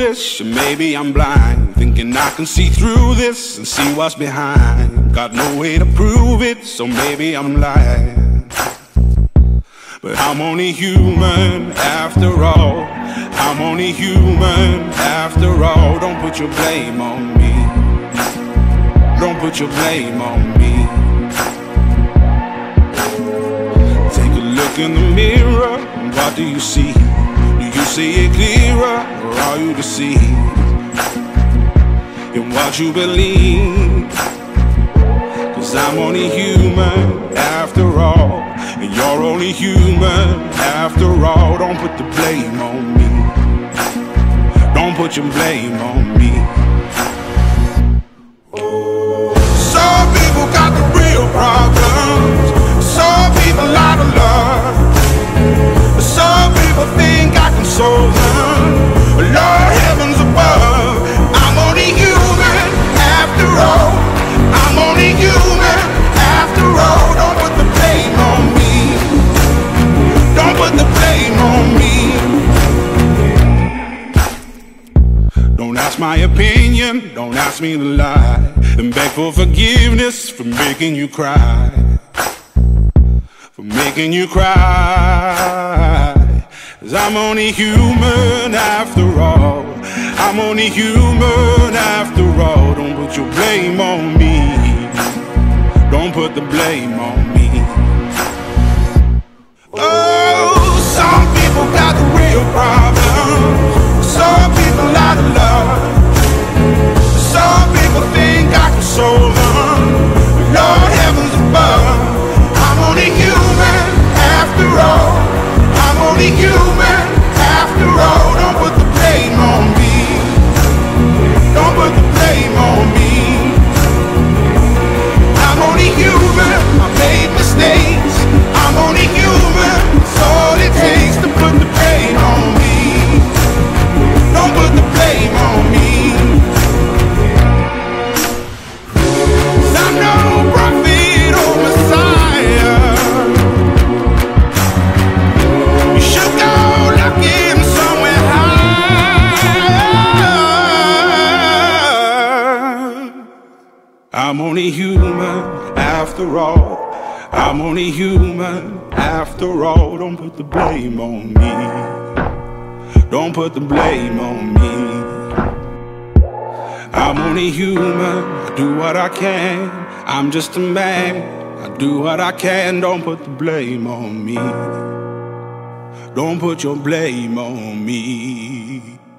foolish, or maybe I'm blind, thinking I can see through this and see what's behind. Got no way to prove it, so maybe I'm lying. But I'm only human after all. I'm only human after all. Don't put your blame on me. Don't put your blame on me. Take a look in the mirror, and what do you see? Do you see it clearer, or are you deceived in what you believe? 'Cause I'm only human after all, and you're only human after all. Don't put the blame on me. Don't put your blame on me. Some people got the real problems. Some people out of love. Some people think I can solve them. Lord heavens above, I'm only human after all. I'm only human after all. Don't put the blame on me. Don't put the blame on me. Don't ask my opinion, don't ask me to lie, then beg for forgiveness for making you cry. For making you cry. 'Cause I'm only human after all. I'm only human after all. Don't put your blame on me. Don't put the blame on me. Oh, some people got the real problems. Some people out of love. Some people think I can solve them. Lord heavens above, I'm only human after all. I'm only human after all. Don't put the blame on me. Don't put the blame on me. I'm only human, I made mistakes. I'm only human, it's all it takes to put the blame on me. Don't put the blame on me. 'Cause I'm no prophet or Messiah. You should go looking somewhere higher. I'm only human after all. I'm only human after all. Don't put the blame on me. Don't put the blame on me. I'm only human, I do what I can. I'm just a man, I do what I can. Don't put the blame on me. Don't put your blame on me.